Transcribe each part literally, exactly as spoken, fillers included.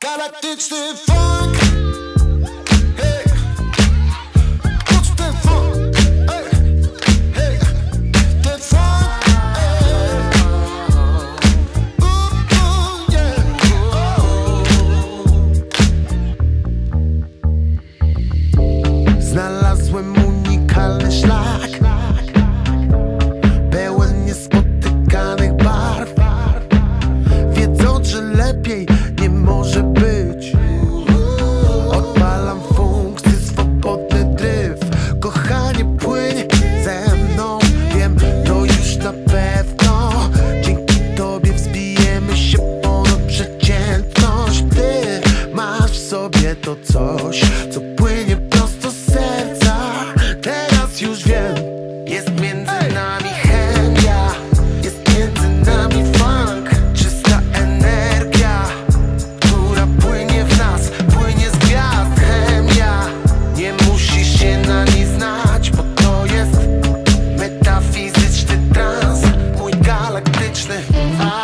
Galaktyczny funk. Hey. Poczuj ten funk. Hey. Hey. Ten funk. Hey. Ooh, ooh, yeah. Oh. Znalazłem unikalny szlak, pełen niespotykanych barw, wiedząc, że lepiej nie może być. Odpalam funkcję, swobodny dryf. Kochanie, płyń ze mną, wiem to już na pewno. Dzięki tobie wzbijemy się ponad przeciętność. Ty masz w sobie to coś, co płynie prosto z serca. Teraz już wiem, jest między nami chemia, jest między nami funk. Czysta energia, która płynie w nas, płynie z gwiazd. Chemia, nie musisz się na niej znać, bo to jest metafizyczny trans, mój galaktyczny funk.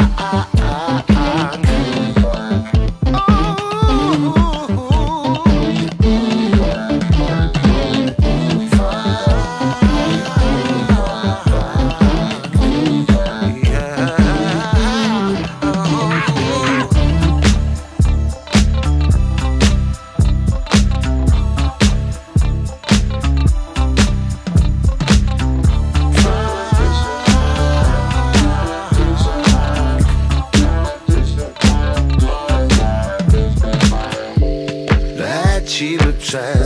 Lecimy przez